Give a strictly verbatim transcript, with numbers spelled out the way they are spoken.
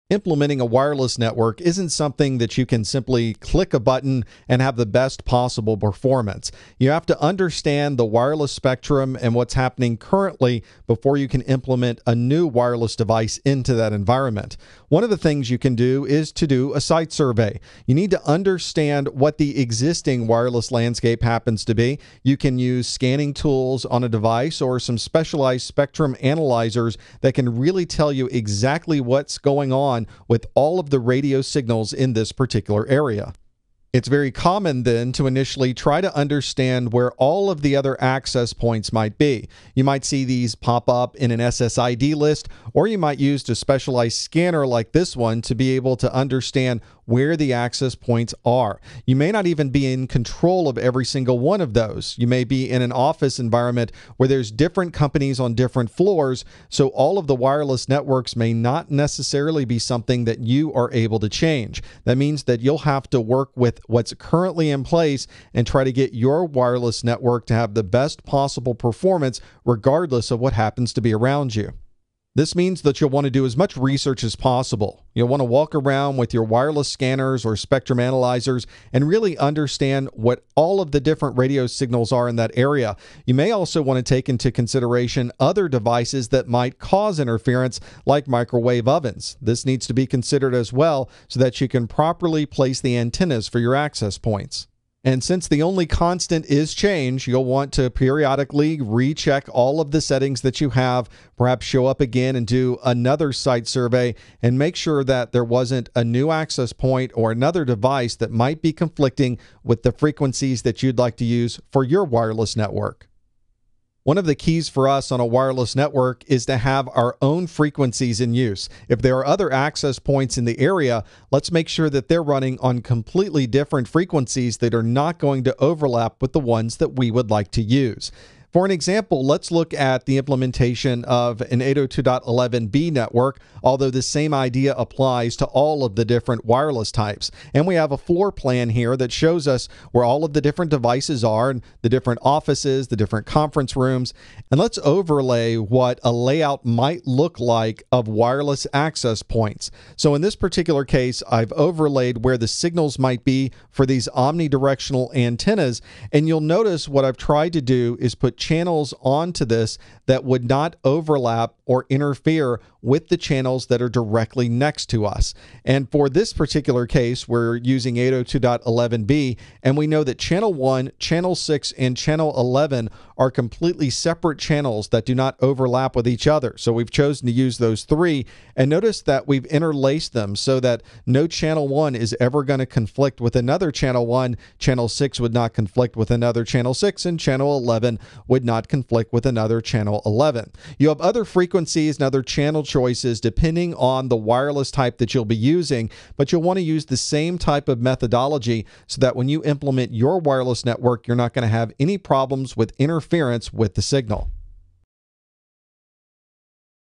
Implementing a wireless network isn't something that you can simply click a button and have the best possible performance. You have to understand the wireless spectrum and what's happening currently before you can implement a new wireless device into that environment. One of the things you can do is to do a site survey. You need to understand what the existing wireless landscape happens to be. You can use scanning tools on a device or some specialized spectrum analyzers that can really tell you exactly what's going on with all of the radio signals in this particular area. It's very common then to initially try to understand where all of the other access points might be. You might see these pop up in an S S I D list, or you might use a specialized scanner like this one to be able to understand where the access points are. You may not even be in control of every single one of those. You may be in an office environment where there's different companies on different floors, so all of the wireless networks may not necessarily be something that you are able to change. That means that you'll have to work with what's currently in place and try to get your wireless network to have the best possible performance regardless of what happens to be around you. This means that you'll want to do as much research as possible. You'll want to walk around with your wireless scanners or spectrum analyzers and really understand what all of the different radio signals are in that area. You may also want to take into consideration other devices that might cause interference, like microwave ovens. This needs to be considered as well so that you can properly place the antennas for your access points. And since the only constant is change, you'll want to periodically recheck all of the settings that you have, perhaps show up again and do another site survey and make sure that there wasn't a new access point or another device that might be conflicting with the frequencies that you'd like to use for your wireless network. One of the keys for us on a wireless network is to have our own frequencies in use. If there are other access points in the area, let's make sure that they're running on completely different frequencies that are not going to overlap with the ones that we would like to use. For an example, let's look at the implementation of an eight oh two dot eleven b network, although the same idea applies to all of the different wireless types. And we have a floor plan here that shows us where all of the different devices are, and the different offices, the different conference rooms. And let's overlay what a layout might look like of wireless access points. So in this particular case, I've overlaid where the signals might be for these omnidirectional antennas. And you'll notice what I've tried to do is put channels onto this that would not overlap or interfere with the channels that are directly next to us. And for this particular case, we're using eight oh two dot eleven b, and we know that channel one, channel six, and channel eleven are completely separate channels that do not overlap with each other. So we've chosen to use those three, and notice that we've interlaced them so that no channel one is ever going to conflict with another channel one, channel six would not conflict with another channel six, and channel eleven would not conflict with another channel eleven. You have other frequencies and other channel choices depending on the wireless type that you'll be using, but you'll want to use the same type of methodology so that when you implement your wireless network, you're not going to have any problems with interference with the signal.